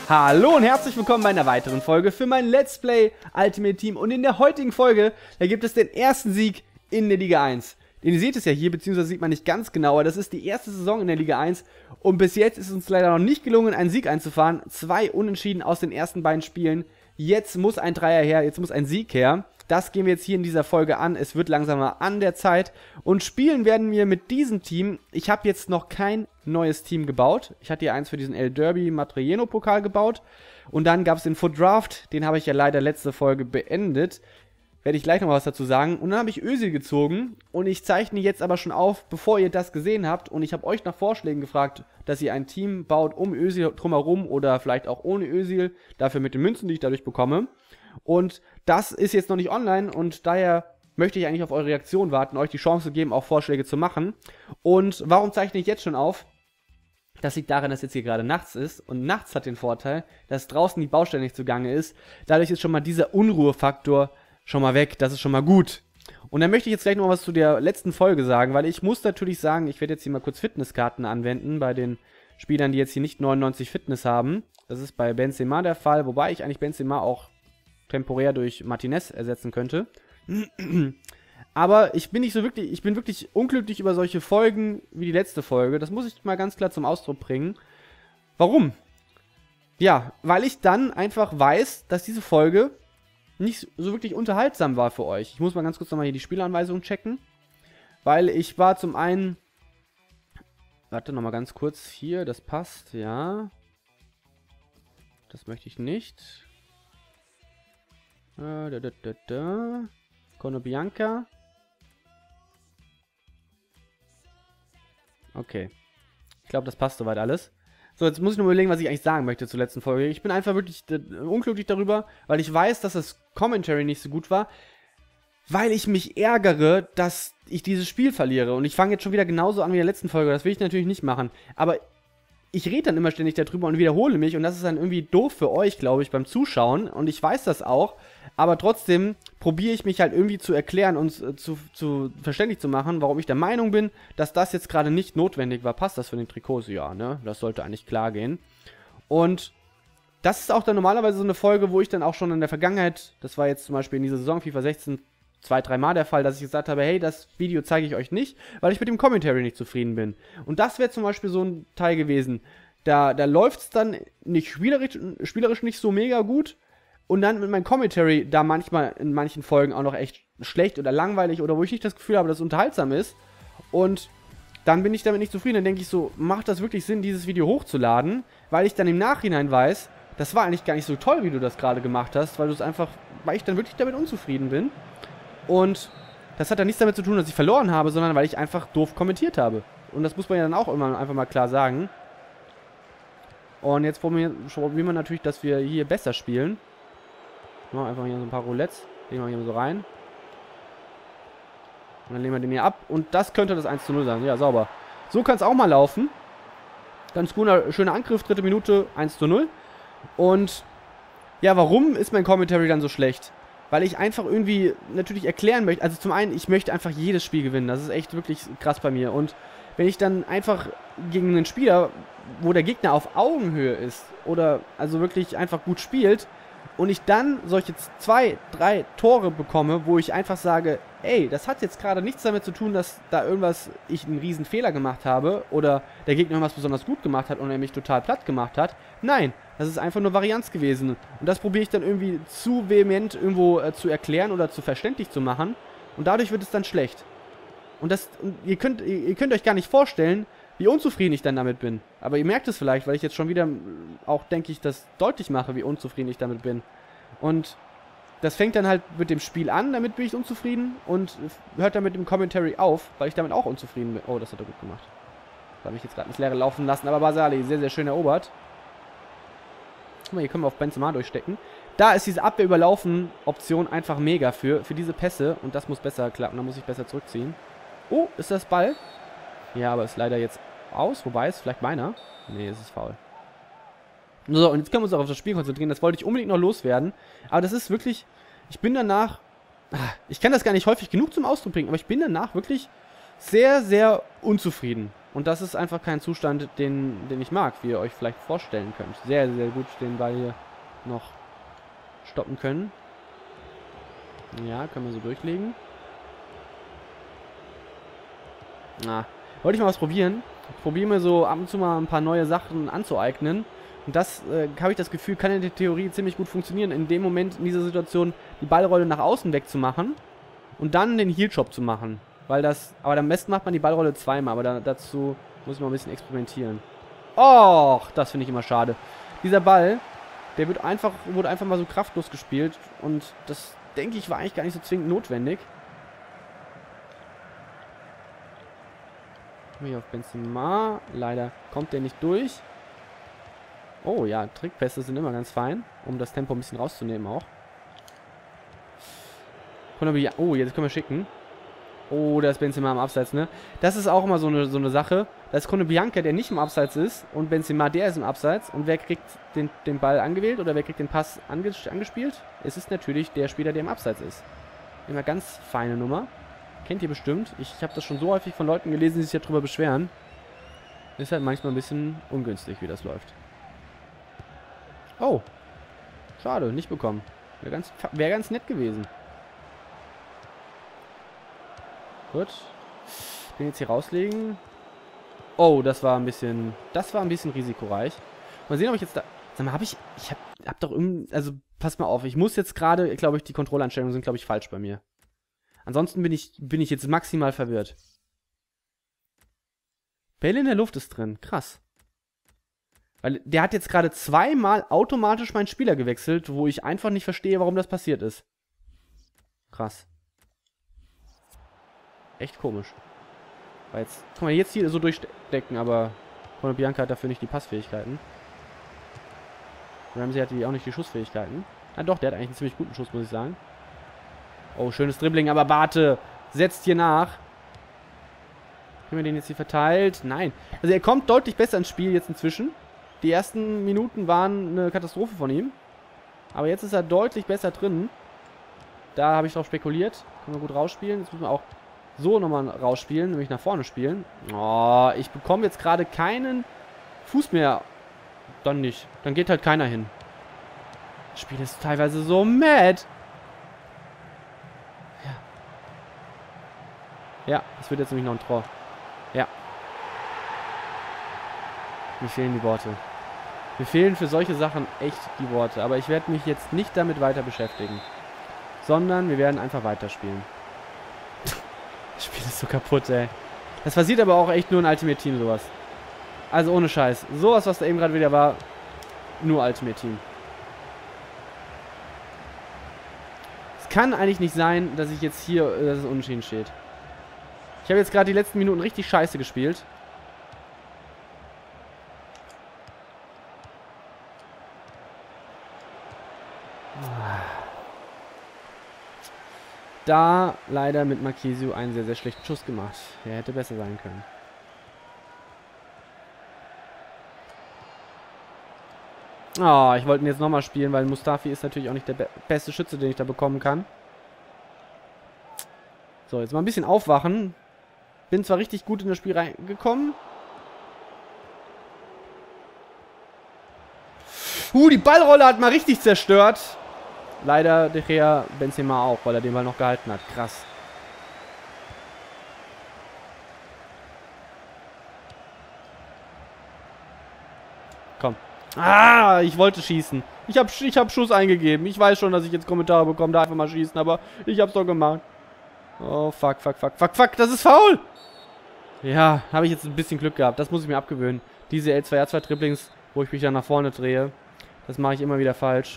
Hallo und herzlich willkommen bei einer weiteren Folge für mein Let's Play Ultimate Team. Und in der heutigen Folge, da gibt es den ersten Sieg in der Liga 1. Ihr seht es ja hier, beziehungsweise sieht man nicht ganz genau, aber das ist die erste Saison in der Liga 1. Und bis jetzt ist uns leider noch nicht gelungen, einen Sieg einzufahren. 2 Unentschieden aus den ersten beiden Spielen. Jetzt muss ein Dreier her, jetzt muss ein Sieg her. Das gehen wir jetzt hier in dieser Folge an. Es wird langsam mal an der Zeit. Und spielen werden wir mit diesem Team. Ich habe jetzt noch kein neues Team gebaut. Ich hatte hier eins für diesen El Derby Matrieno Pokal gebaut. Und dann gab es den Foot Draft. Den habe ich ja leider letzte Folge beendet. Werde ich gleich noch was dazu sagen. Und dann habe ich Özil gezogen. Und ich zeichne jetzt aber schon auf, bevor ihr das gesehen habt. Und ich habe euch nach Vorschlägen gefragt, dass ihr ein Team baut um Özil drumherum oder vielleicht auch ohne Özil. Dafür mit den Münzen, die ich dadurch bekomme. Und das ist jetzt noch nicht online und daher möchte ich eigentlich auf eure Reaktion warten, euch die Chance geben, auch Vorschläge zu machen. Und warum zeichne ich jetzt schon auf? Das liegt daran, dass jetzt hier gerade nachts ist. Und nachts hat den Vorteil, dass draußen die Baustelle nicht zugange ist. Dadurch ist schon mal dieser Unruhefaktor schon mal weg. Das ist schon mal gut. Und dann möchte ich jetzt gleich noch was zu der letzten Folge sagen, weil ich muss natürlich sagen, ich werde jetzt hier mal kurz Fitnesskarten anwenden bei den Spielern, die jetzt hier nicht 99 Fitness haben. Das ist bei Benzema der Fall, wobei ich eigentlich Benzema auch temporär durch Martinez ersetzen könnte. Aber ich bin wirklich unglücklich über solche Folgen wie die letzte Folge. Das muss ich mal ganz klar zum Ausdruck bringen. Warum? Ja, weil ich dann einfach weiß, dass diese Folge nicht so wirklich unterhaltsam war für euch. Ich muss mal ganz kurz nochmal hier die Spielanweisung checken. Weil ich war zum einen... Warte nochmal ganz kurz. Hier, das passt, ja. Das möchte ich nicht. Konobianka. Okay. Ich glaube, das passt soweit alles. So, jetzt muss ich nur überlegen, was ich eigentlich sagen möchte zur letzten Folge. Ich bin einfach wirklich unglücklich darüber, weil ich weiß, dass das Commentary nicht so gut war. Weil ich mich ärgere, dass ich dieses Spiel verliere. Und ich fange jetzt schon wieder genauso an wie in der letzten Folge. Das will ich natürlich nicht machen. Aber ich rede dann immer ständig darüber und wiederhole mich. Und das ist dann irgendwie doof für euch, glaube ich, beim Zuschauen. Und ich weiß das auch. Aber trotzdem probiere ich mich halt irgendwie zu erklären und zu verständlich zu machen, warum ich der Meinung bin, dass das jetzt gerade nicht notwendig war. Passt das für den Trikots? Ja, ne? Das sollte eigentlich klar gehen. Und das ist auch dann normalerweise so eine Folge, wo ich dann auch schon in der Vergangenheit, das war jetzt zum Beispiel in dieser Saison FIFA 16 2-3 Mal der Fall, dass ich gesagt habe, hey, das Video zeige ich euch nicht, weil ich mit dem Commentary nicht zufrieden bin. Und das wäre zum Beispiel so ein Teil gewesen. Da läuft es dann nicht spielerisch nicht so mega gut. Und dann mit meinem Commentary da manchmal in manchen Folgen auch noch echt schlecht oder langweilig oder wo ich nicht das Gefühl habe, dass es unterhaltsam ist. Und dann bin ich damit nicht zufrieden. Dann denke ich so, macht das wirklich Sinn, dieses Video hochzuladen? Weil ich dann im Nachhinein weiß, das war eigentlich gar nicht so toll, wie du das gerade gemacht hast, weil ich dann wirklich damit unzufrieden bin. Und das hat dann nichts damit zu tun, dass ich verloren habe, sondern weil ich einfach doof kommentiert habe. Und das muss man ja dann auch immer einfach mal klar sagen. Und jetzt probieren wir natürlich, dass wir hier besser spielen. Machen einfach hier so ein paar Roulettes. Legen wir hier so rein. Und dann legen wir den hier ab. Und das könnte das 1:0 sein. Ja, sauber. So kann es auch mal laufen. Ganz guter, schöner Angriff, 3. Minute, 1:0. Und ja, warum ist mein Commentary dann so schlecht? Weil ich einfach irgendwie natürlich erklären möchte, also zum einen, ich möchte einfach jedes Spiel gewinnen, das ist echt wirklich krass bei mir. Und wenn ich dann einfach gegen einen Spieler, wo der Gegner auf Augenhöhe ist, oder also wirklich einfach gut spielt, und ich dann solche 2, 3 Tore bekomme, wo ich einfach sage, ey, das hat jetzt gerade nichts damit zu tun, dass da ich einen riesen Fehler gemacht habe, oder der Gegner irgendwas besonders gut gemacht hat und er mich total platt gemacht hat. Nein, das ist einfach nur Varianz gewesen. Und das probiere ich dann irgendwie zu vehement irgendwo zu erklären oder zu verständlich zu machen. Und dadurch wird es dann schlecht. Und ihr könnt euch gar nicht vorstellen, wie unzufrieden ich dann damit bin. Aber ihr merkt es vielleicht, weil ich jetzt schon wieder auch, denke ich, das deutlich mache, wie unzufrieden ich damit bin. Und das fängt dann halt mit dem Spiel an, damit bin ich unzufrieden. Und hört dann mit dem Commentary auf, weil ich damit auch unzufrieden bin. Oh, das hat er gut gemacht. Da habe ich jetzt gerade ins Leere laufen lassen. Aber Basali, sehr, sehr schön erobert. Guck mal, hier können wir auf Benzema durchstecken. Da ist diese Abwehr-Überlaufen-Option einfach mega für diese Pässe. Und das muss besser klappen. Da muss ich besser zurückziehen. Oh, ist das Ball? Ja, aber ist leider jetzt aus. Wobei, ist vielleicht meiner. Nee, es ist faul. So, und jetzt können wir uns auch auf das Spiel konzentrieren. Das wollte ich unbedingt noch loswerden. Aber das ist wirklich... Ich bin danach... Ich kann das gar nicht häufig genug zum Ausdruck bringen, aber ich bin danach wirklich sehr, sehr unzufrieden. Und das ist einfach kein Zustand, den ich mag, wie ihr euch vielleicht vorstellen könnt. Sehr, sehr gut den Ball hier noch stoppen können. Ja, können wir so durchlegen. Na, wollte ich mal was probieren. Ich probiere mir so ab und zu mal ein paar neue Sachen anzueignen. Und das, habe ich das Gefühl, kann in der Theorie ziemlich gut funktionieren. In dem Moment, in dieser Situation, die Ballrolle nach außen wegzumachen und dann den Heel-Chop zu machen. Weil das, aber am besten macht man die Ballrolle zweimal, aber dazu muss ich mal ein bisschen experimentieren. Och, das finde ich immer schade. Dieser Ball, der wurde einfach mal so kraftlos gespielt und das, denke ich, war eigentlich gar nicht so zwingend notwendig. Hier auf Benzema. Leider kommt der nicht durch. Oh ja, Trickpässe sind immer ganz fein, um das Tempo ein bisschen rauszunehmen auch. Oh, jetzt können wir schicken. Oh, da ist Benzema im Abseits, ne? Das ist auch immer so eine Sache. Da ist Konoplyanka, der nicht im Abseits ist, und Benzema, der ist im Abseits. Und wer kriegt den Ball angewählt oder wer kriegt den Pass angespielt? Es ist natürlich der Spieler, der im Abseits ist. Immer ganz feine Nummer. Kennt ihr bestimmt. Ich habe das schon so häufig von Leuten gelesen, die sich darüber beschweren. Ist halt manchmal ein bisschen ungünstig, wie das läuft. Oh. Schade, nicht bekommen. Wäre ganz nett gewesen. Gut. Den jetzt hier rauslegen. Oh, das war ein bisschen risikoreich. Mal sehen, ob ich jetzt da... Sag mal, ich hab doch irgendwie... Also, passt mal auf. Ich muss jetzt gerade, glaube ich, die Kontrolleinstellungen sind, glaube ich, falsch bei mir. Ansonsten bin ich jetzt maximal verwirrt. Bälle in der Luft ist drin. Krass. Weil der hat jetzt gerade zweimal automatisch meinen Spieler gewechselt, wo ich einfach nicht verstehe, warum das passiert ist. Krass. Echt komisch. Weil jetzt, guck mal, jetzt hier so durchdecken, aber Konoplyanka hat dafür nicht die Passfähigkeiten. Ramsey hat auch nicht die Schussfähigkeiten. Ah doch, der hat eigentlich einen ziemlich guten Schuss, muss ich sagen. Oh, schönes Dribbling, aber Bate setzt hier nach. Haben wir den jetzt hier verteilt? Nein. Also er kommt deutlich besser ins Spiel jetzt inzwischen. Die ersten Minuten waren eine Katastrophe von ihm. Aber jetzt ist er deutlich besser drin. Da habe ich drauf spekuliert. Können wir gut rausspielen. Jetzt müssen wir auch so nochmal rausspielen, nämlich nach vorne spielen. Oh, ich bekomme jetzt gerade keinen Fuß mehr. Dann nicht. Dann geht halt keiner hin. Das Spiel ist teilweise so mad. Ja, es wird jetzt nämlich noch ein Tor. Ja. Mir fehlen die Worte. Mir fehlen für solche Sachen echt die Worte. Aber ich werde mich jetzt nicht damit weiter beschäftigen. Sondern wir werden einfach weiterspielen. Das Spiel ist so kaputt, ey. Das passiert aber auch echt nur in Ultimate Team, sowas. Also ohne Scheiß. Sowas, was da eben gerade wieder war, nur Ultimate Team. Es kann eigentlich nicht sein, dass ich jetzt hier, dass es unentschieden steht. Ich habe jetzt gerade die letzten Minuten richtig scheiße gespielt. Da leider mit Marquisio einen sehr, sehr schlechten Schuss gemacht. Er hätte besser sein können. Oh, ich wollte ihn jetzt nochmal spielen, weil Mustafi ist natürlich auch nicht der beste Schütze, den ich da bekommen kann. So, jetzt mal ein bisschen aufwachen. Bin zwar richtig gut in das Spiel reingekommen. Die Ballrolle hat mal richtig zerstört. Leider De Gea Benzema auch, weil er den Ball noch gehalten hat. Krass. Komm. Ah, ich wollte schießen. Ich hab Schuss eingegeben. Ich weiß schon, dass ich jetzt Kommentare bekomme, da einfach mal schießen, aber ich hab's doch gemacht. Oh, fuck. Das ist faul. Ja, habe ich jetzt ein bisschen Glück gehabt. Das muss ich mir abgewöhnen. Diese L2R2-Dribblings, wo ich mich dann nach vorne drehe, das mache ich immer wieder falsch.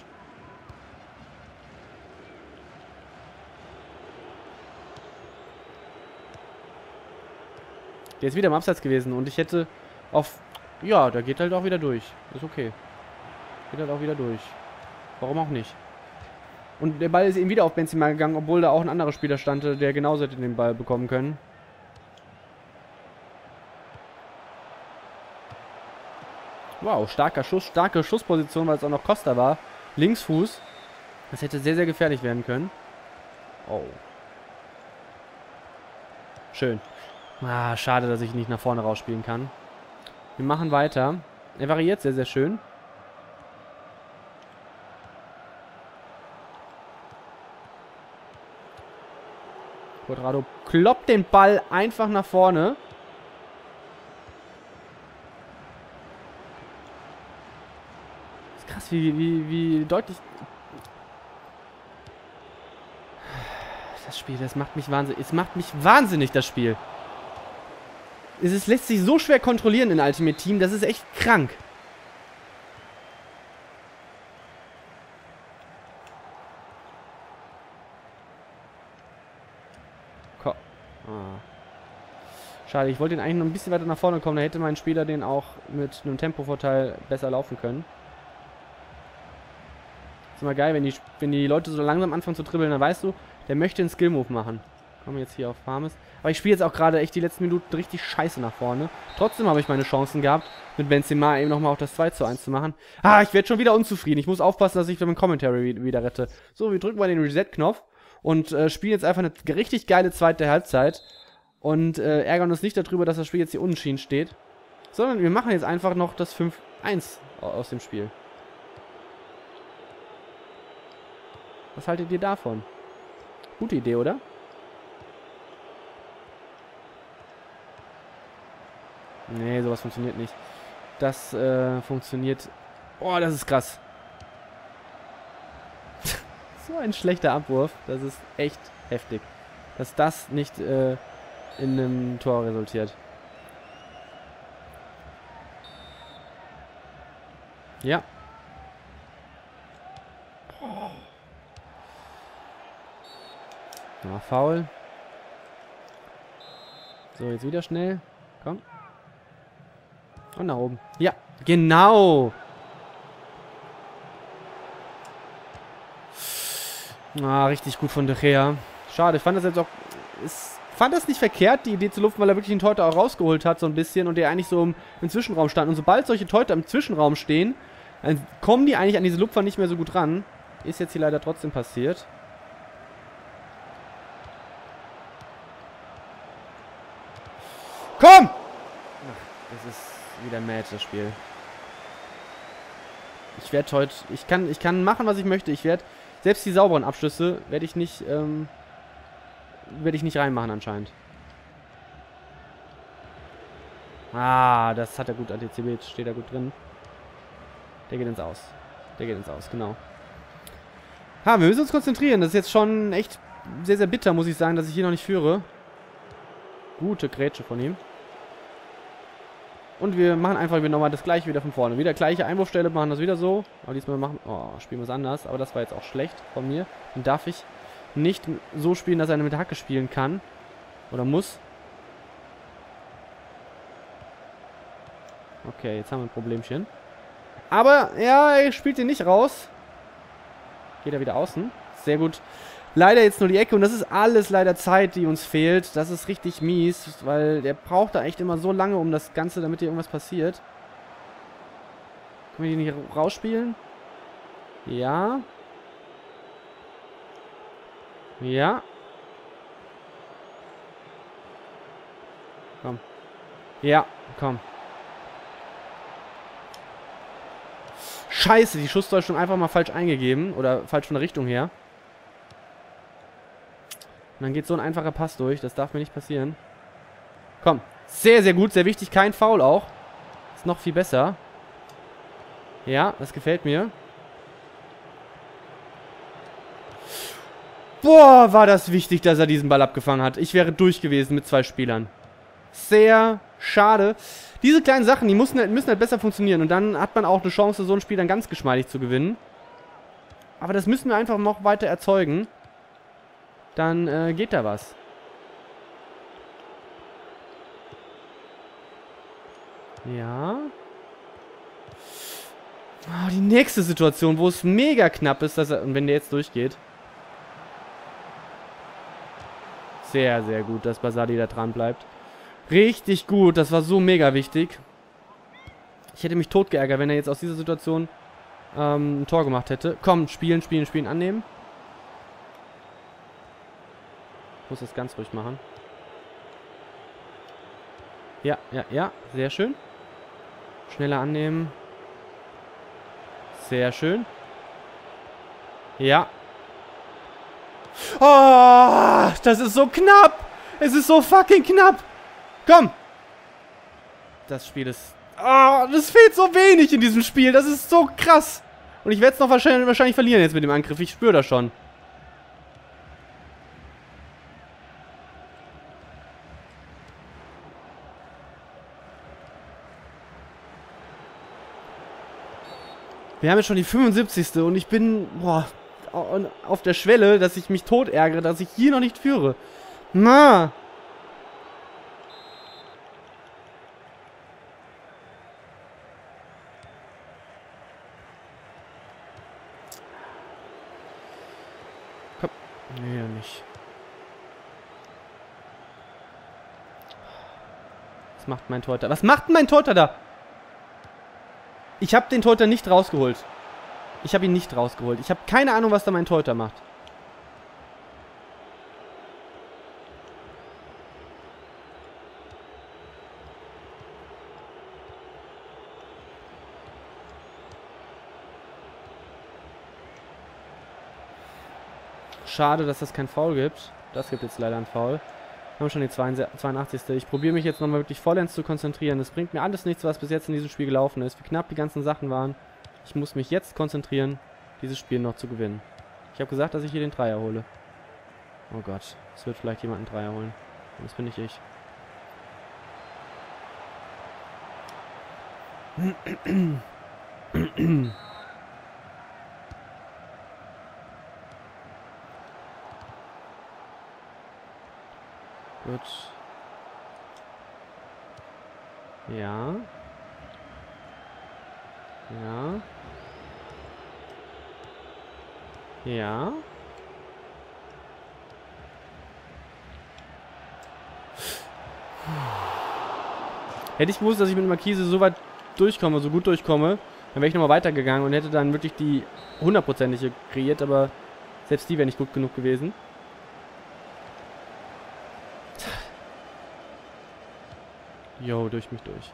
Der ist wieder im Abseits gewesen und ich hätte auf... Ja, da geht halt auch wieder durch. Ist okay. Geht halt auch wieder durch. Warum auch nicht? Und der Ball ist eben wieder auf Benzema gegangen, obwohl da auch ein anderer Spieler stand, der genauso hätte den Ball bekommen können. Wow, starke Schussposition, weil es auch noch Costa war. Linksfuß. Das hätte sehr, sehr gefährlich werden können. Oh. Schön. Ah, schade, dass ich nicht nach vorne rausspielen kann. Wir machen weiter. Er variiert sehr, sehr schön. Cuadrado kloppt den Ball einfach nach vorne. Das ist krass, wie deutlich... Das Spiel, das macht mich wahnsinnig. Es macht mich wahnsinnig, das Spiel. Es lässt sich so schwer kontrollieren in Ultimate Team, das ist echt krank. Schade, ich wollte ihn eigentlich noch ein bisschen weiter nach vorne kommen. Da hätte mein Spieler den auch mit einem Tempovorteil besser laufen können. Ist immer geil, wenn die Leute so langsam anfangen zu dribbeln, dann weißt du, der möchte einen Skill-Move machen. Kommen wir jetzt hier auf Farmes. Aber ich spiele jetzt auch gerade echt die letzten Minuten richtig scheiße nach vorne. Trotzdem habe ich meine Chancen gehabt, mit Benzema eben nochmal auch das 2:1 zu machen. Ah, ich werde schon wieder unzufrieden. Ich muss aufpassen, dass ich meinen Commentary wieder rette. So, wir drücken mal den Reset-Knopf und spielen jetzt einfach eine richtig geile zweite Halbzeit. Und ärgern uns nicht darüber, dass das Spiel jetzt hier unentschieden steht. Sondern wir machen jetzt einfach noch das 5:1 aus dem Spiel. Was haltet ihr davon? Gute Idee, oder? Nee, sowas funktioniert nicht. Das funktioniert... Oh, das ist krass. So ein schlechter Abwurf. Das ist echt heftig. Dass das nicht... in einem Tor resultiert. Ja. Ja, Foul. So, jetzt wieder schnell. Komm. Und nach oben. Ja, genau. Ah, richtig gut von De Gea. Schade, ich fand das jetzt auch... fand das nicht verkehrt, die Idee zu lupfen, weil er wirklich einen Torhüter auch rausgeholt hat, so ein bisschen, und der eigentlich so im Zwischenraum stand. Und sobald solche Torhüter im Zwischenraum stehen, dann kommen die eigentlich an diese Lupfer nicht mehr so gut ran. Ist jetzt hier leider trotzdem passiert. Komm! Ach, das ist wieder mad, das Spiel. Ich werde heute... Ich kann machen, was ich möchte. Ich werde... Selbst die sauberen Abschlüsse werde ich nicht reinmachen anscheinend. Ah, das hat er gut antizipiert. Steht da gut drin. Der geht ins Aus. Der geht ins Aus, genau. Ha, wir müssen uns konzentrieren. Das ist jetzt schon echt sehr, sehr bitter, muss ich sagen, dass ich hier noch nicht führe. Gute Grätsche von ihm. Und wir machen einfach nochmal das gleiche wieder von vorne. Wieder gleiche Einwurfstelle, machen das wieder so. Aber diesmal spielen wir es anders. Aber das war jetzt auch schlecht von mir. Dann darf ich nicht so spielen, dass er mit der Hacke spielen kann. Oder muss. Okay, jetzt haben wir ein Problemchen. Aber, ja, er spielt den nicht raus. Geht er wieder außen. Sehr gut. Leider jetzt nur die Ecke. Und das ist alles leider Zeit, die uns fehlt. Das ist richtig mies. Weil der braucht da echt immer so lange um das Ganze, damit hier irgendwas passiert. Können wir die nicht rausspielen? Ja. Ja. Komm. Ja, komm. Scheiße, die Schussdeutschung einfach mal falsch eingegeben. Oder falsch von der Richtung her. Und dann geht so ein einfacher Pass durch. Das darf mir nicht passieren. Komm. Sehr, sehr gut. Sehr wichtig. Kein Foul auch. Ist noch viel besser. Ja, das gefällt mir. Boah, war das wichtig, dass er diesen Ball abgefangen hat. Ich wäre durch gewesen mit 2 Spielern. Sehr schade. Diese kleinen Sachen, die müssen halt besser funktionieren. Und dann hat man auch eine Chance, so ein Spiel dann ganz geschmeidig zu gewinnen. Aber das müssen wir einfach noch weiter erzeugen. Dann geht da was. Ja. Oh, die nächste Situation, wo es mega knapp ist, und wenn der jetzt durchgeht. Sehr, sehr gut, dass Bassali da dran bleibt. Richtig gut, das war so mega wichtig. Ich hätte mich tot geärgert, wenn er jetzt aus dieser Situation ein Tor gemacht hätte. Komm, spielen, spielen, spielen, annehmen. Ich muss das ganz ruhig machen. Ja, ja, ja. Sehr schön. Schneller annehmen. Sehr schön. Ja. Oh, das ist so knapp. Es ist so fucking knapp. Komm. Das Spiel ist... Oh, das fehlt so wenig in diesem Spiel. Das ist so krass. Und ich werde es noch wahrscheinlich verlieren jetzt mit dem Angriff. Ich spüre das schon. Wir haben jetzt schon die 75. Und ich bin auf der Schwelle, dass ich mich tot ärgere, dass ich hier noch nicht führe. Na. Komm. Nee, nicht. Was macht mein Torhüter? Was macht denn mein Torhüter da? Ich habe den Torhüter nicht rausgeholt. Ich habe ihn nicht rausgeholt. Ich habe keine Ahnung, was da mein Torhüter macht. Schade, dass das kein Foul gibt. Das gibt jetzt leider ein Foul. Wir haben schon die 82. Ich probiere mich jetzt nochmal wirklich vollends zu konzentrieren. Es bringt mir alles nichts, was bis jetzt in diesem Spiel gelaufen ist. Wie knapp die ganzen Sachen waren. Ich muss mich jetzt konzentrieren, dieses Spiel noch zu gewinnen. Ich habe gesagt, dass ich hier den Dreier hole. Oh Gott, es wird vielleicht jemand einen Dreier holen. Und das bin nicht ich. Gut. Ja. Ja. Ja. Hätte ich gewusst, dass ich mit Marquise so weit durchkomme, so gut durchkomme, dann wäre ich nochmal weitergegangen und hätte dann wirklich die 100%ige kreiert, aber selbst die wäre nicht gut genug gewesen. Jo, durch mich durch.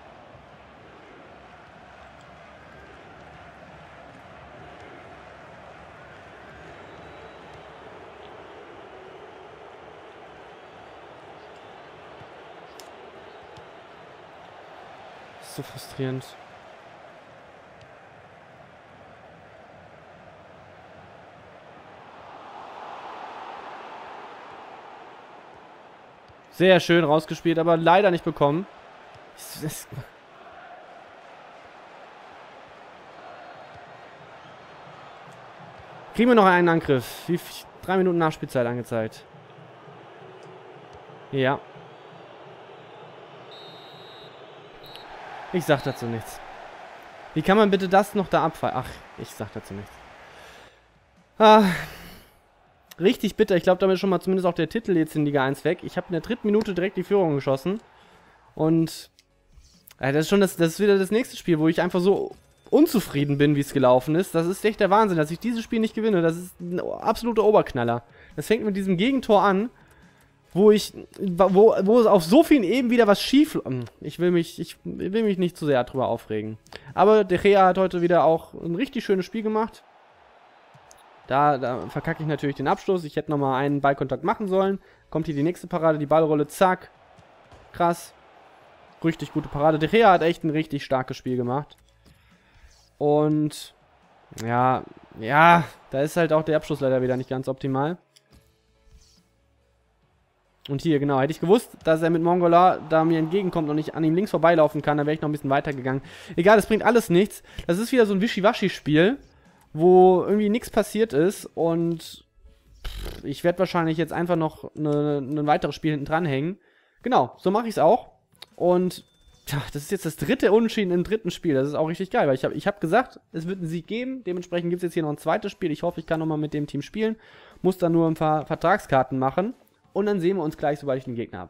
So frustrierend. Sehr schön rausgespielt, aber leider nicht bekommen. Kriegen wir noch einen Angriff. 3 Minuten Nachspielzeit angezeigt. Ja. Ich sag dazu nichts. Wie kann man bitte das noch da abfallen? Ach, ich sag dazu nichts. Ah, richtig bitter. Ich glaube, damit ist schon mal zumindest auch der Titel jetzt in Liga 1 weg. Ich habe in der 3. Minute direkt die Führung geschossen. Und das ist wieder das nächste Spiel, wo ich einfach so unzufrieden bin, wie es gelaufen ist. Das ist echt der Wahnsinn, dass ich dieses Spiel nicht gewinne. Das ist ein absoluter Oberknaller. Das fängt mit diesem Gegentor an, wo es auf so vielen Ebenen wieder was schief... Ich will mich nicht zu sehr drüber aufregen. Aber De Gea hat heute wieder auch ein richtig schönes Spiel gemacht. Da verkacke ich natürlich den Abschluss. Ich hätte nochmal einen Ballkontakt machen sollen. Kommt hier die nächste Parade, die Ballrolle, zack. Krass. Richtig gute Parade. De Gea hat echt ein richtig starkes Spiel gemacht. Und ja, da ist halt auch der Abschluss leider wieder nicht ganz optimal. Und hier, genau, hätte ich gewusst, dass er mit Mongola da mir entgegenkommt und ich an ihm links vorbeilaufen kann, dann wäre ich noch ein bisschen weitergegangen. Egal, das bringt alles nichts. Das ist wieder so ein Wischiwaschi-Spiel, wo irgendwie nichts passiert ist und ich werde wahrscheinlich jetzt einfach noch ein weiteres Spiel hinten dranhängen. Genau, so mache ich es auch. Und tja, das ist jetzt das 3. Unentschieden im 3. Spiel. Das ist auch richtig geil, weil ich hab gesagt, es wird einen Sieg geben. Dementsprechend gibt es jetzt hier noch ein zweites Spiel. Ich hoffe, ich kann nochmal mit dem Team spielen. Muss dann nur ein paar Vertragskarten machen. Und dann sehen wir uns gleich, sobald ich den Gegner habe.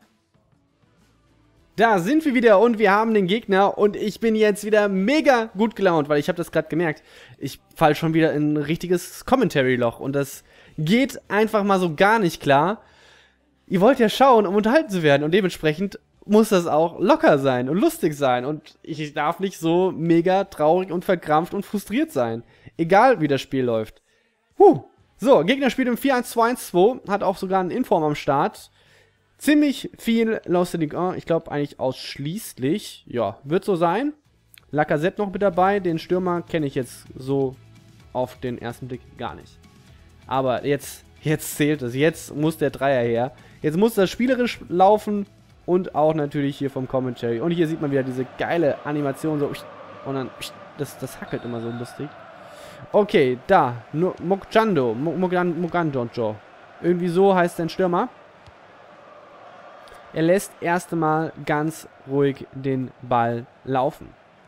Da sind wir wieder und wir haben den Gegner. Und ich bin jetzt wieder mega gut gelaunt, weil ich habe das gerade gemerkt. Ich falle schon wieder in ein richtiges Commentary-Loch. Und das geht einfach mal so gar nicht klar. Ihr wollt ja schauen, um unterhalten zu werden. Und dementsprechend muss das auch locker sein und lustig sein. Und ich darf nicht so mega traurig und verkrampft und frustriert sein. Egal, wie das Spiel läuft. So, Gegner spielt im 4-1-2-1-2. Hat auch sogar einen Inform am Start. Ziemlich viel Lost in Ligue 1. Ich glaube eigentlich ausschließlich. Ja, wird so sein. Lacazette noch mit dabei. Den Stürmer kenne ich jetzt so auf den ersten Blick gar nicht. Aber jetzt zählt es. Jetzt muss der Dreier her. Jetzt muss das spielerisch laufen. Und auch natürlich hier vom Commentary. Und hier sieht man wieder diese geile Animation. So. Und dann, das hackelt immer so lustig. Okay, da. Mogandonjo. Irgendwie so heißt sein Stürmer. Er lässt erst einmal ganz ruhig den Ball laufen.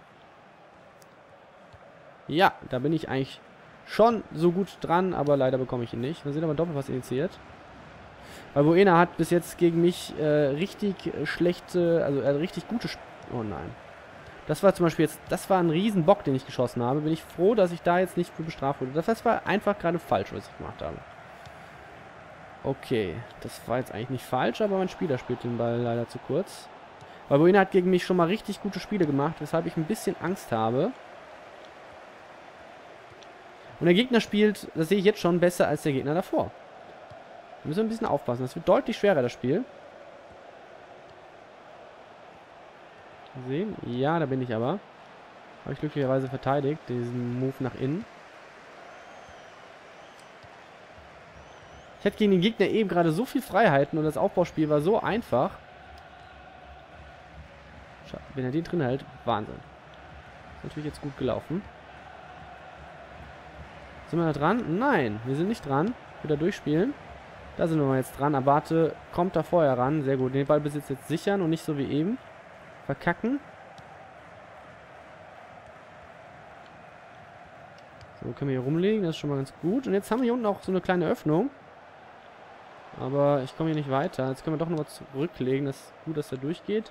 Ja, da bin ich eigentlich schon so gut dran, aber leider bekomme ich ihn nicht. Wir sind aber Doppelpass initiiert. Weil Buena hat bis jetzt gegen mich richtig schlechte, also richtig gute... Oh nein. Das war zum Beispiel jetzt, das war ein Riesenbock, den ich geschossen habe. Bin ich froh, dass ich da jetzt nicht für bestraft wurde. Das war einfach gerade falsch, was ich gemacht habe. Okay, das war jetzt eigentlich nicht falsch, aber mein Spieler spielt den Ball leider zu kurz. Weil Buena hat gegen mich schon mal richtig gute Spiele gemacht, weshalb ich ein bisschen Angst habe. Und der Gegner spielt, das sehe ich jetzt schon, besser als der Gegner davor. Wir müssen ein bisschen aufpassen. Das wird deutlich schwerer, das Spiel. Sehen? Ja, da bin ich aber. Habe ich glücklicherweise verteidigt, diesen Move nach innen. Ich hatte gegen den Gegner eben gerade so viel Freiheiten und das Aufbauspiel war so einfach. Wenn er den drin hält, Wahnsinn. Ist natürlich jetzt gut gelaufen. Sind wir da dran? Nein, wir sind nicht dran. Wieder durchspielen. Da sind wir mal jetzt dran. Abate kommt da vorher ran. Sehr gut. Den Ballbesitz jetzt sichern und nicht so wie eben. Verkacken. So, können wir hier rumlegen. Das ist schon mal ganz gut. Und jetzt haben wir hier unten auch so eine kleine Öffnung. Aber ich komme hier nicht weiter. Jetzt können wir doch nochmal zurücklegen. Das ist gut, dass er durchgeht.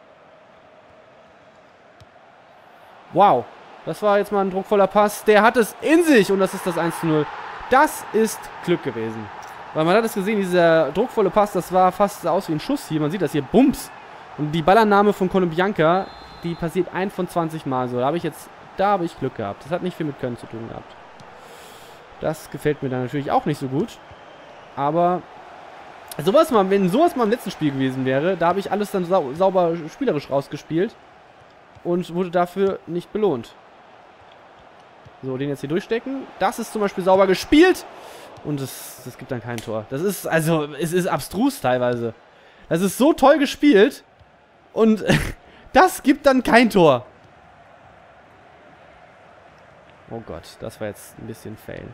Wow. Das war jetzt mal ein druckvoller Pass. Der hat es in sich. Und das ist das 1:0. Das ist Glück gewesen. Weil man hat es gesehen, dieser druckvolle Pass, das war fast aus wie ein Schuss hier. Man sieht das hier. Bums. Und die Ballannahme von Konoplyanka, die passiert 1 von 20 Mal so. Da habe ich Glück gehabt. Das hat nicht viel mit Können zu tun gehabt. Das gefällt mir dann natürlich auch nicht so gut. Aber wenn sowas mal im letzten Spiel gewesen wäre, da habe ich alles dann sauber spielerisch rausgespielt. Und wurde dafür nicht belohnt. So, den jetzt hier durchstecken. Das ist zum Beispiel sauber gespielt. Und das gibt dann kein Tor. Das ist, also, es ist abstrus teilweise. Das ist so toll gespielt. Und das gibt dann kein Tor. Oh Gott, das war jetzt ein bisschen fail.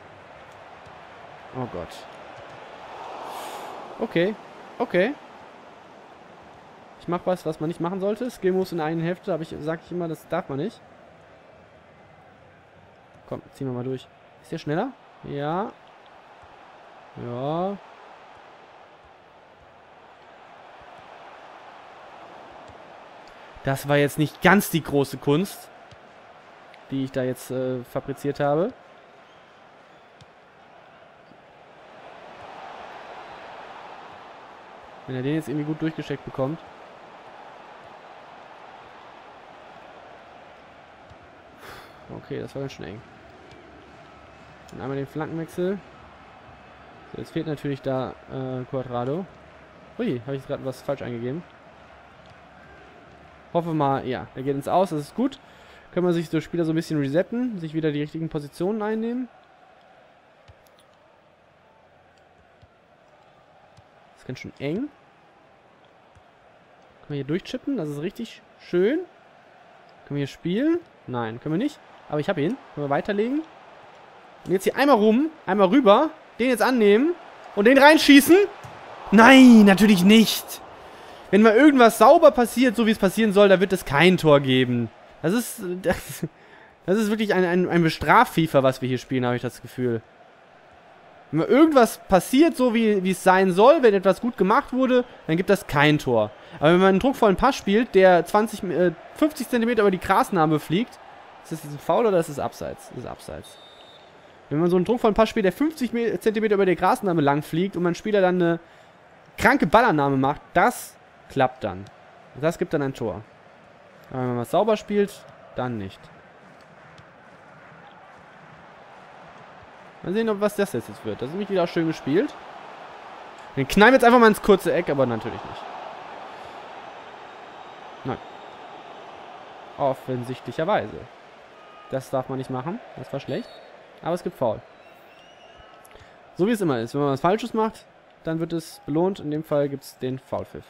Oh Gott. Okay, okay. Ich mache was man nicht machen sollte. Skill-Moves in der einen Hälfte, aber sage ich immer, das darf man nicht. Komm, ziehen wir mal durch. Ist der schneller? Ja. Ja. Das war jetzt nicht ganz die große Kunst, die ich da jetzt fabriziert habe. Wenn er den jetzt irgendwie gut durchgesteckt bekommt. Okay, das war ganz schön eng. Und einmal den Flankenwechsel. So, jetzt fehlt natürlich da Cuadrado. Ui, habe ich gerade was falsch eingegeben. Hoffe mal, ja, der geht ins Aus, das ist gut. Können wir sich so Spieler so ein bisschen resetten, sich wieder die richtigen Positionen einnehmen. Das ist ganz schön eng. Können wir hier durchchippen, das ist richtig schön. Können wir hier spielen? Nein, können wir nicht. Aber ich habe ihn. Können wir weiterlegen. Und jetzt hier einmal rum, einmal rüber, den jetzt annehmen und den reinschießen. Nein, natürlich nicht. Wenn mal irgendwas sauber passiert, so wie es passieren soll, da wird es kein Tor geben. Das ist wirklich ein Bestraf-FIFA, was wir hier spielen, habe ich das Gefühl. Wenn mal irgendwas passiert, so wie es sein soll, wenn etwas gut gemacht wurde, dann gibt das kein Tor. Aber wenn man einen druckvollen Pass spielt, der 50 cm über die Grasnarbe fliegt, ist das jetzt ein Foul oder ist das Abseits? Das ist Abseits. Wenn man so einen druckvollen Pass spielt, der 50 cm über die Grasnarbe lang fliegt und man Spieler dann eine kranke Ballannahme macht, das klappt dann. Das gibt dann ein Tor. Aber wenn man es sauber spielt, dann nicht. Mal sehen, was das jetzt wird. Das ist nämlich wieder schön gespielt. Den knallen wir jetzt einfach mal ins kurze Eck, aber natürlich nicht. Nein. Offensichtlicherweise. Das darf man nicht machen. Das war schlecht. Aber es gibt Foul. So wie es immer ist. Wenn man was Falsches macht, dann wird es belohnt. In dem Fall gibt es den Foulpfiff.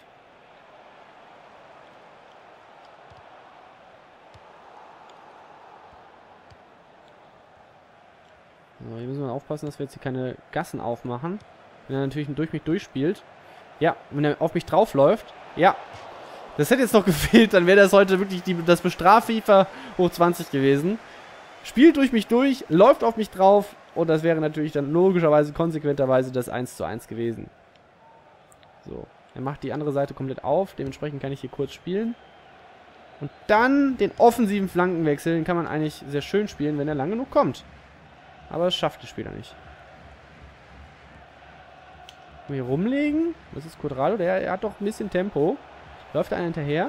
So, hier müssen wir aufpassen, dass wir jetzt hier keine Gassen aufmachen. Wenn er natürlich durch mich durchspielt. Ja, wenn er auf mich draufläuft. Ja. Das hätte jetzt noch gefehlt, dann wäre das heute wirklich das Bestraf-FIFA hoch 20 gewesen. Spielt durch mich durch, läuft auf mich drauf. Und das wäre natürlich dann logischerweise, konsequenterweise das 1:1 gewesen. So. Er macht die andere Seite komplett auf. Dementsprechend kann ich hier kurz spielen. Und dann den offensiven Flankenwechsel. Den kann man eigentlich sehr schön spielen, wenn er lang genug kommt. Aber das schafft der Spieler nicht. Hier rumlegen. Das ist Cuadrado. Der hat doch ein bisschen Tempo. Läuft einer hinterher.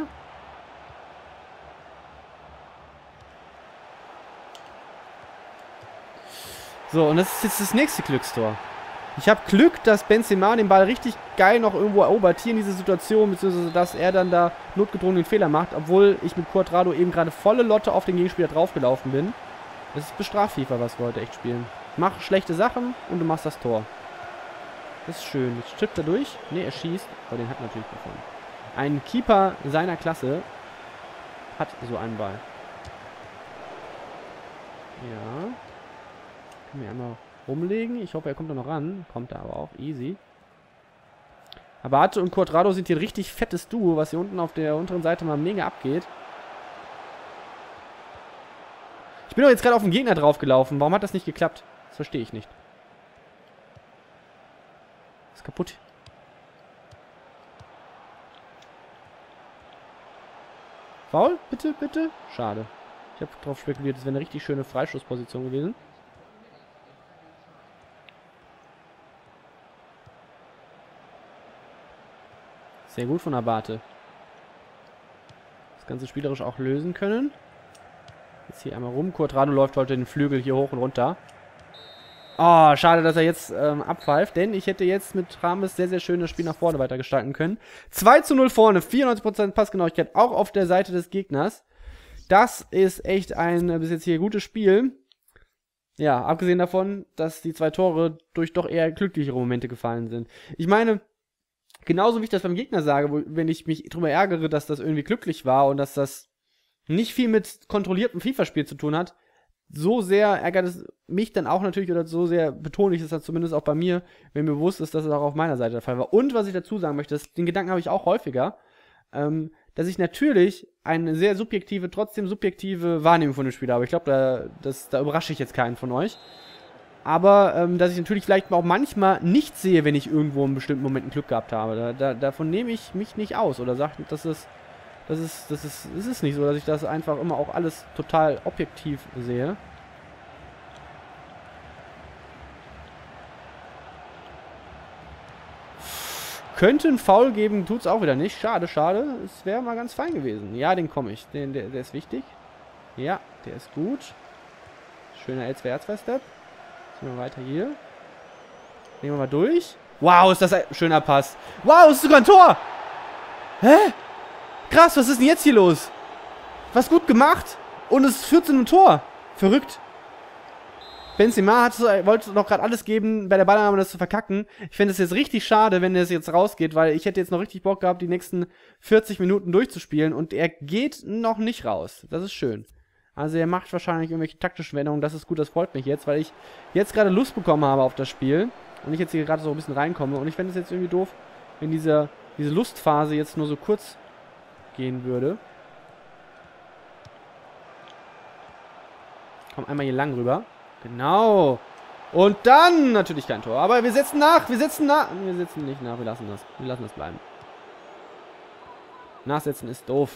So, und das ist jetzt das nächste Glückstor. Ich habe Glück, dass Benzema den Ball richtig geil noch irgendwo erobert. Hier in dieser Situation, beziehungsweise dass er dann da notgedrungen den Fehler macht. Obwohl ich mit Cuadrado eben gerade volle Lotte auf den Gegenspieler draufgelaufen bin. Das ist Bestraf-FIFA, was wir heute echt spielen. Mach schlechte Sachen und du machst das Tor. Das ist schön. Jetzt chippt er durch. Ne, er schießt. Aber den hat natürlich davon. Ein Keeper seiner Klasse hat so einen Ball. Ja. Können wir einmal rumlegen. Ich hoffe, er kommt da noch ran. Kommt er aber auch. Easy. Abate und Cuadrado sind hier ein richtig fettes Duo, was hier unten auf der unteren Seite mal mega abgeht. Ich bin doch jetzt gerade auf den Gegner draufgelaufen. Warum hat das nicht geklappt? Das verstehe ich nicht. Ist kaputt. Foul? Bitte, bitte? Schade. Ich habe drauf spekuliert, das wäre eine richtig schöne Freischussposition gewesen. Sehr gut von Abate. Das Ganze spielerisch auch lösen können. Jetzt hier einmal rum. Cuadrado läuft heute den Flügel hier hoch und runter. Oh, schade, dass er jetzt abpfeift, denn ich hätte jetzt mit Rames sehr, sehr schön das Spiel nach vorne weitergestalten können. 2:0 vorne, 94% Passgenauigkeit, auch auf der Seite des Gegners. Das ist echt ein bis jetzt hier gutes Spiel. Ja, abgesehen davon, dass die 2 Tore durch doch eher glücklichere Momente gefallen sind. Ich meine, genauso wie ich das beim Gegner sage, wenn ich mich drüber ärgere, dass das irgendwie glücklich war und dass das nicht viel mit kontrolliertem FIFA-Spiel zu tun hat, so sehr ärgert es mich dann auch natürlich, oder so sehr betone ich es dann zumindest auch bei mir, wenn mir bewusst ist, dass es auch auf meiner Seite der Fall war. Und was ich dazu sagen möchte, den Gedanken habe ich auch häufiger, dass ich natürlich eine sehr subjektive, trotzdem subjektive Wahrnehmung von dem Spiel habe. Ich glaube, da überrasche ich jetzt keinen von euch. Aber, dass ich natürlich vielleicht auch manchmal nicht sehe, wenn ich irgendwo in bestimmten Momenten Glück gehabt habe. Davon nehme ich mich nicht aus oder sage, das ist nicht so, dass ich das einfach immer auch alles total objektiv sehe. Könnte ein Foul geben, tut's auch wieder nicht. Schade, schade. Es wäre mal ganz fein gewesen. Ja, den komme ich. Der ist wichtig. Ja, der ist gut. Schöner L2R2-Step. Gehen wir weiter hier. Gehen wir mal durch. Wow, ist das ein schöner Pass. Wow, ist sogar ein Tor. Hä? Krass, was ist denn jetzt hier los? Was gut gemacht. Und es führt zu einem Tor. Verrückt. Benzema wollte noch gerade alles geben, bei der Ballannahme das zu verkacken. Ich fände es jetzt richtig schade, wenn es jetzt rausgeht, weil ich hätte jetzt noch richtig Bock gehabt, die nächsten 40 Minuten durchzuspielen. Und er geht noch nicht raus. Das ist schön. Also er macht wahrscheinlich irgendwelche taktischen Wendungen. Das ist gut, das freut mich jetzt, weil ich jetzt gerade Lust bekommen habe auf das Spiel. Und ich jetzt hier gerade so ein bisschen reinkomme. Und ich fände es jetzt irgendwie doof, wenn diese Lustphase jetzt nur so kurz gehen würde. Komm einmal hier lang rüber. Genau. Und dann natürlich kein Tor. Aber wir setzen nach. Wir setzen nicht nach. Wir lassen das. Wir lassen das bleiben. Nachsetzen ist doof.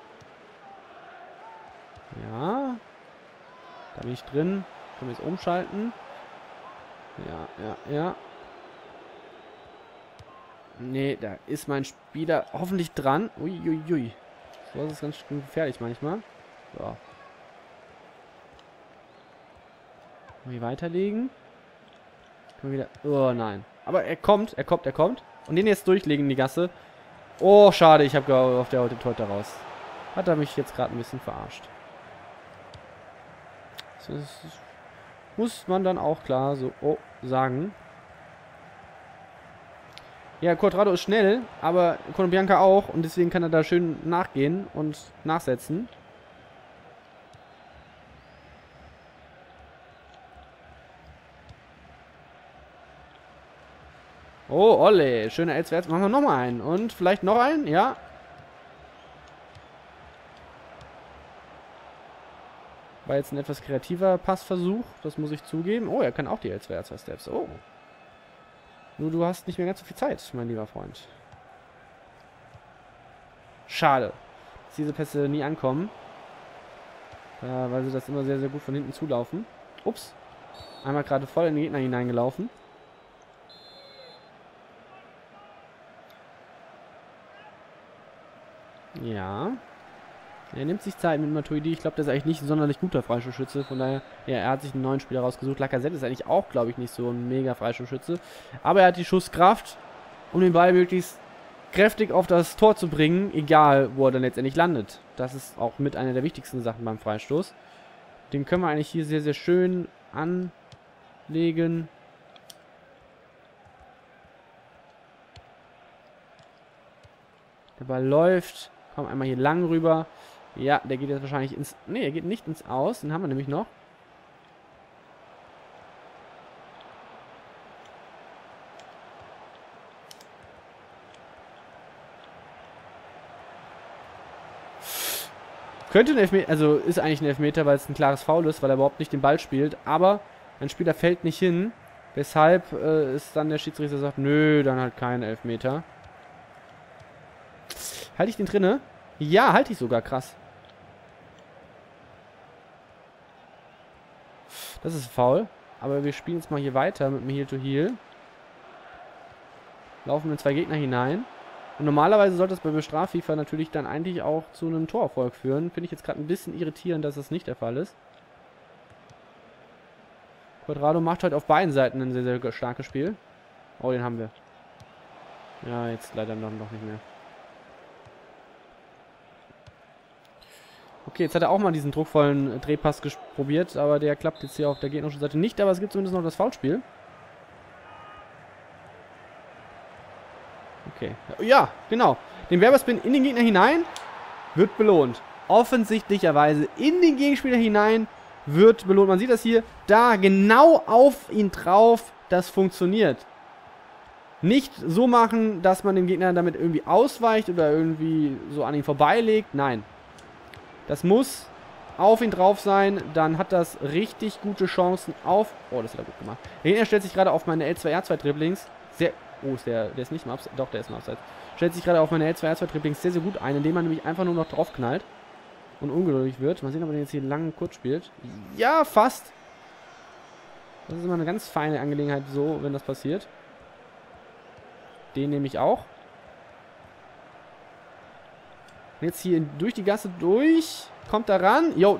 Ja. Da bin ich drin. Können wir jetzt umschalten. Ja. Nee, da ist mein Spieler hoffentlich dran. Uiuiui. So ist es ganz schön gefährlich manchmal. So. Hier weiterlegen. Können wir wieder... Oh nein. Aber er kommt. Und den jetzt durchlegen in die Gasse. Oh, schade. Ich habe gehofft, der holt den Torhüter raus. Hat er mich jetzt gerade ein bisschen verarscht. Das muss man dann auch klar so sagen. Ja, Cuadrado ist schnell, aber Konoplyanka auch. Und deswegen kann er da schön nachgehen und nachsetzen. Oh, Olle. Schöner Elswärts. Machen wir nochmal einen. Und vielleicht noch einen? Ja. War jetzt ein etwas kreativer Passversuch. Das muss ich zugeben. Oh, er kann auch die Elswärts-Steps. Oh. Nur du hast nicht mehr ganz so viel Zeit, mein lieber Freund. Schade, dass diese Pässe nie ankommen. Weil sie das immer sehr, sehr gut von hinten zulaufen. Ups. Einmal gerade voll in den Gegner hineingelaufen. Ja. Er nimmt sich Zeit mit Matuidi. Ich glaube, der ist eigentlich nicht ein sonderlich guter Freistoßschütze. Von daher, ja, er hat sich einen neuen Spieler rausgesucht. Lacazette ist eigentlich auch, glaube ich, nicht so ein mega Freistoßschütze. Aber er hat die Schusskraft, um den Ball möglichst kräftig auf das Tor zu bringen, egal wo er dann letztendlich landet. Das ist auch mit einer der wichtigsten Sachen beim Freistoß. Den können wir eigentlich hier sehr, sehr schön anlegen. Der Ball läuft. Komm einmal hier lang rüber. Ja, der geht jetzt wahrscheinlich ins... Ne, er geht nicht ins Aus. Den haben wir nämlich noch. Könnte ein Elfmeter... Also ist eigentlich ein Elfmeter, weil es ein klares Foul ist, weil er überhaupt nicht den Ball spielt. Aber ein Spieler fällt nicht hin. Weshalb ist dann der Schiedsrichter sagt, nö, dann halt kein Elfmeter. Halte ich den drinne? Ja, halte ich sogar. Krass. Das ist faul. Aber wir spielen jetzt mal hier weiter mit dem Heel-to-Heel. Laufen mit 2 Gegner hinein. Und normalerweise sollte das bei Bestraf-FIFA natürlich dann eigentlich auch zu einem Torerfolg führen. Finde ich jetzt gerade ein bisschen irritierend, dass das nicht der Fall ist. Cuadrado macht halt auf beiden Seiten ein sehr, sehr starkes Spiel. Oh, den haben wir. Ja, jetzt leider noch nicht mehr. Okay, jetzt hat er auch mal diesen druckvollen Drehpass probiert, aber der klappt jetzt hier auf der gegnerischen Seite nicht, aber es gibt zumindest noch das Foulspiel. Okay. Ja, genau. Den Werberspin in den Gegner hinein wird belohnt. Offensichtlicherweise in den Gegenspieler hinein wird belohnt. Man sieht das hier, da genau auf ihn drauf, das funktioniert. Nicht so machen, dass man den Gegner damit irgendwie ausweicht oder irgendwie so an ihn vorbeilegt. Nein. Das muss auf ihn drauf sein, dann hat das richtig gute Chancen auf... Oh, das hat er gut gemacht. Der Gegner stellt sich gerade auf meine L2R2-Dribblings. Sehr... Oh, der ist nicht im Abseits. Doch, der ist im Abseits. Stellt sich gerade auf meine L2R2-Dribblings sehr, sehr gut ein, indem man nämlich einfach nur noch drauf knallt und ungeduldig wird. Mal sehen, ob er den jetzt hier lang und kurz spielt. Ja, fast. Das ist immer eine ganz feine Angelegenheit so, wenn das passiert. Den nehme ich auch. Jetzt hier durch die Gasse durch. Kommt da ran. Jo.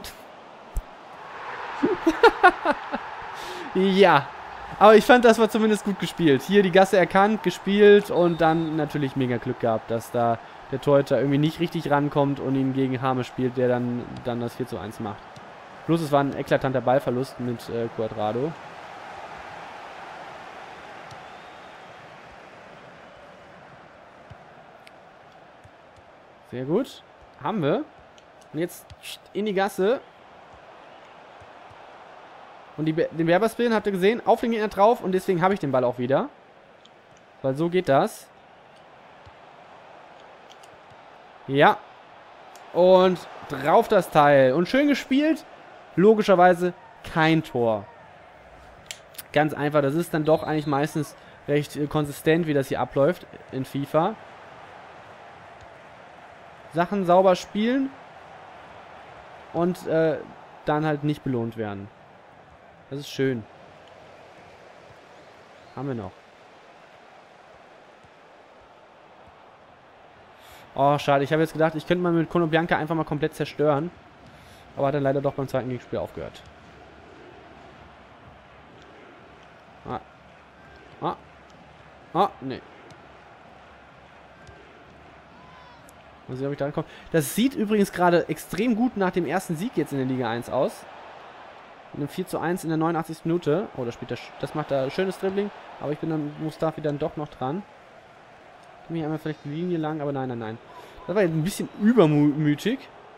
Ja. Aber ich fand, das war zumindest gut gespielt. Hier die Gasse erkannt, gespielt und dann natürlich mega Glück gehabt, dass da der Torhüter irgendwie nicht richtig rankommt und ihn gegen Harme spielt, der dann das 4:1 macht. Bloß es war ein eklatanter Ballverlust mit Cuadrado. Sehr gut. Haben wir. Und jetzt in die Gasse. Und den Werberspin, habt ihr gesehen, auf den Gegner drauf. Und deswegen habe ich den Ball auch wieder. Weil so geht das. Ja. Und drauf das Teil. Und schön gespielt. Logischerweise kein Tor. Ganz einfach. Das ist dann doch eigentlich meistens recht konsistent, wie das hier abläuft in FIFA. Sachen sauber spielen und dann halt nicht belohnt werden. Das ist schön. Haben wir noch. Oh, schade. Ich habe jetzt gedacht, ich könnte mal mit Konoplyanka einfach mal komplett zerstören. Aber hat dann leider doch beim zweiten Gegenspiel aufgehört. Nee. Mal sehen, ob ich da rankomme. Das sieht übrigens gerade extrem gut nach dem ersten Sieg jetzt in der Liga 1 aus. Mit einem 4:1 in der 89. Minute. Oh, das macht da schönes Dribbling. Aber ich bin dann Mustafi dann doch noch dran. Geh mich einmal vielleicht die Linie lang, aber nein. Das war jetzt ein bisschen übermütig.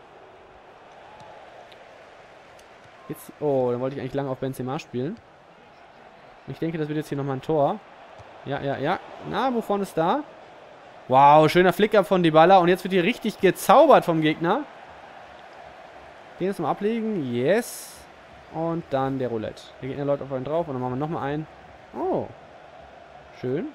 Jetzt, oh, dann wollte ich eigentlich lange auf Benzema spielen. Ich denke, das wird jetzt hier nochmal ein Tor. Ja. Na, wovon ist da? Wow, schöner Flicker von Dybala. Und jetzt wird hier richtig gezaubert vom Gegner. Den jetzt mal ablegen. Yes. Und dann der Roulette. Der Gegner läuft auf einen drauf. Und dann machen wir nochmal einen. Oh. Schön.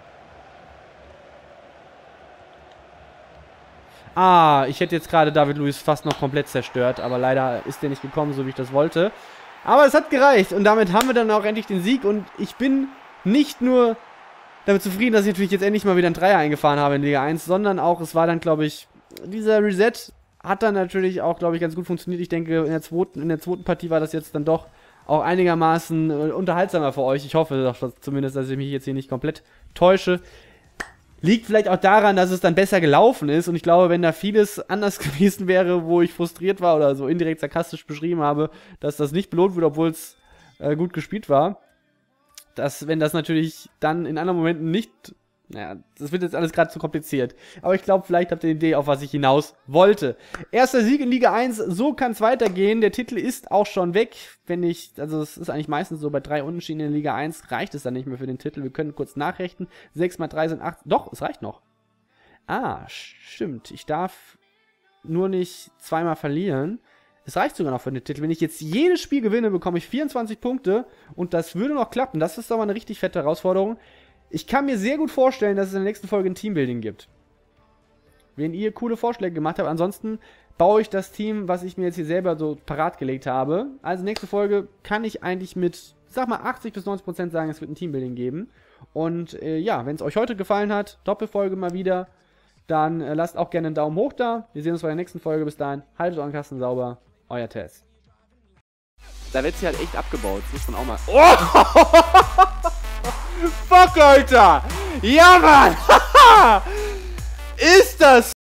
Ah, ich hätte jetzt gerade David Luiz fast noch komplett zerstört. Aber leider ist der nicht gekommen, so wie ich das wollte. Aber es hat gereicht. Und damit haben wir dann auch endlich den Sieg. Und ich bin nicht nur damit zufrieden, dass ich natürlich jetzt endlich mal wieder einen Dreier eingefahren habe in Liga 1, sondern auch, es war dann, glaube ich, dieser Reset hat dann natürlich auch, glaube ich, ganz gut funktioniert. Ich denke, in der zweiten Partie war das jetzt dann doch auch einigermaßen unterhaltsamer für euch. Ich hoffe doch zumindest, dass ich mich jetzt hier nicht komplett täusche. Liegt vielleicht auch daran, dass es dann besser gelaufen ist. Und ich glaube, wenn da vieles anders gewesen wäre, wo ich frustriert war oder so indirekt sarkastisch beschrieben habe, dass das nicht belohnt wird, obwohl es gut gespielt war. Wenn das natürlich dann in anderen Momenten nicht... Naja, das wird jetzt alles gerade zu kompliziert. Aber ich glaube, vielleicht habt ihr eine Idee, auf was ich hinaus wollte. Erster Sieg in Liga 1, so kann es weitergehen. Der Titel ist auch schon weg. Also es ist eigentlich meistens so, bei 3 Unentschieden in Liga 1 reicht es dann nicht mehr für den Titel. Wir können kurz nachrechnen. 6 mal 3 sind 8. Doch, es reicht noch. Ah, stimmt. Ich darf nur nicht zweimal verlieren. Es reicht sogar noch für den Titel. Wenn ich jetzt jedes Spiel gewinne, bekomme ich 24 Punkte. Und das würde noch klappen. Das ist doch mal eine richtig fette Herausforderung. Ich kann mir sehr gut vorstellen, dass es in der nächsten Folge ein Teambuilding gibt. Wenn ihr coole Vorschläge gemacht habt. Ansonsten baue ich das Team, was ich mir jetzt hier selber so parat gelegt habe. Also nächste Folge kann ich eigentlich mit, sag mal, 80-90% sagen, es wird ein Teambuilding geben. Und ja, wenn es euch heute gefallen hat, Doppelfolge mal wieder, dann lasst auch gerne einen Daumen hoch da. Wir sehen uns bei der nächsten Folge. Bis dahin, haltet euren Kasten sauber. Euer Tess. Da wird sie halt echt abgebaut. Das muss man auch mal... Oh! Fuck, Alter! Ja, Mann! Ist das...